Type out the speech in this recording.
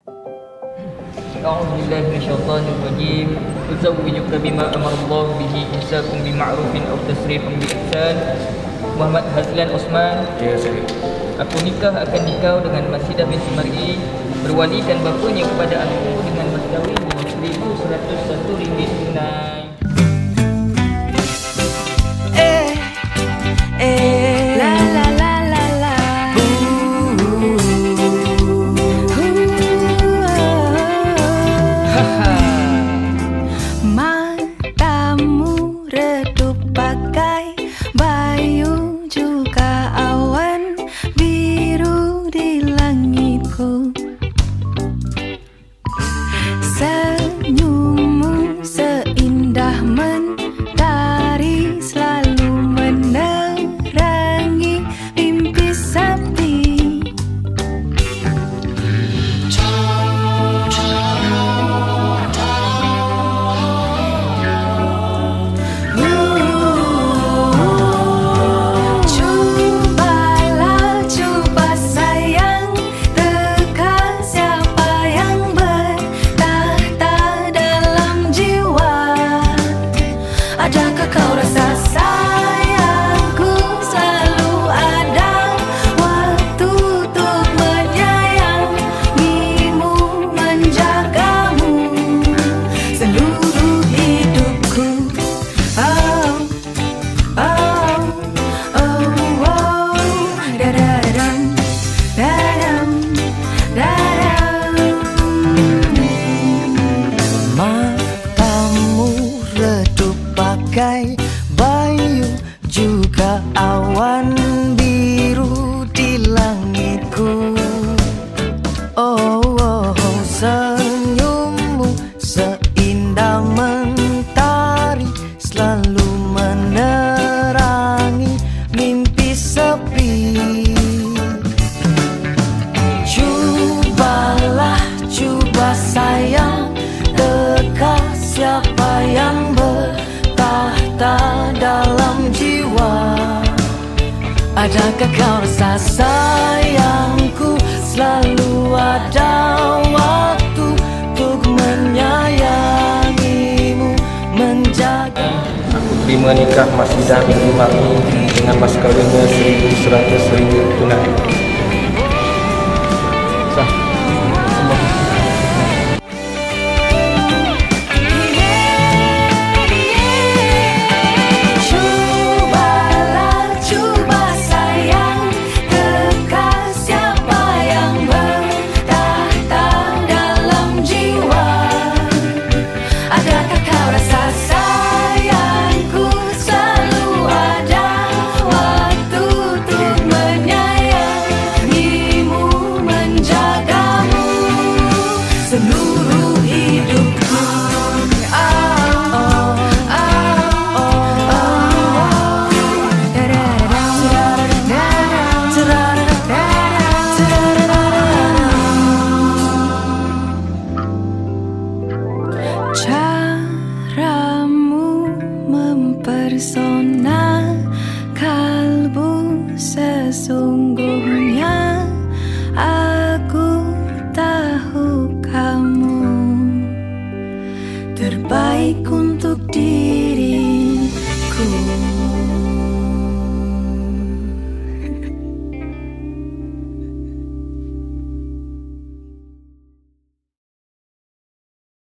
A'udzubillahi minasyaitonirrajim. Uzawwijuka bima amarallahu bihi insakum bima'rufin aw tasrihum bi ihsan. Muhammad Hazelan Osman. Ya, saya. Aku akan nikah dengan Mashi&Hazelan binti Mar'i, berwalikan bapanya kepada aku dengan mas kahwin RM1,101 tunai. Senyummu seindah mentari, selalu menerangi mimpi sepi. Cobalah, coba sayang, teka siapa yang bertahta dalam jiwa. Adakah kau rasa sayangku selalu ada waktu untuk menyayangimu, menjagamu seluruh hidupku. Oh, oh, oh, oh, dadadam, dadam, dadam. Matamu redup bagai bayu, juga awan biru di langitku. Oh, oh, oh, senyummu seindah mentari, selalu menerangi mimpi sepi. Cobalah, coba sayang, teka siapa yang bertahta dalam jiwa. Adakah kau rasa sayangku selalu ada waktu untuk menyayangimu, menjaga. Aku terima nikah Mashi&Hazelan binti Mar'i dengan mas kahwinnya RM1,100 tunai. Sah.